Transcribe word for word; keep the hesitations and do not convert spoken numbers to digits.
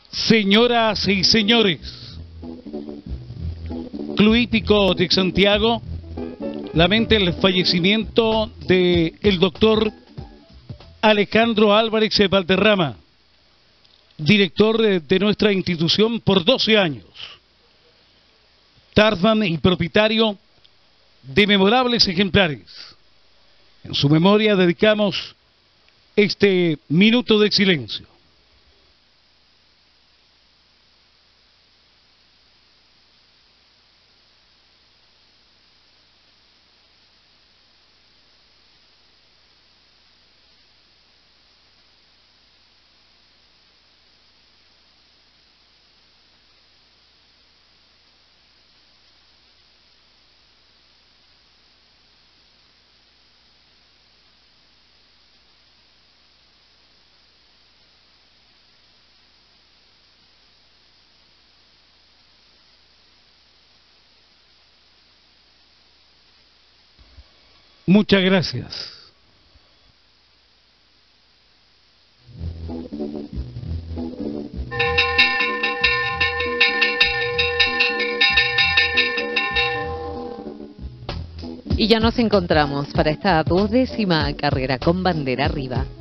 Señoras y señores, Club Hípico de Santiago lamenta el fallecimiento de el doctor Alejandro Álvarez Valderrama, director de, de nuestra institución por doce años, Tarzán y propietario de memorables ejemplares. En su memoria dedicamos este minuto de silencio. Muchas gracias. Y ya nos encontramos para esta duodécima carrera con bandera arriba.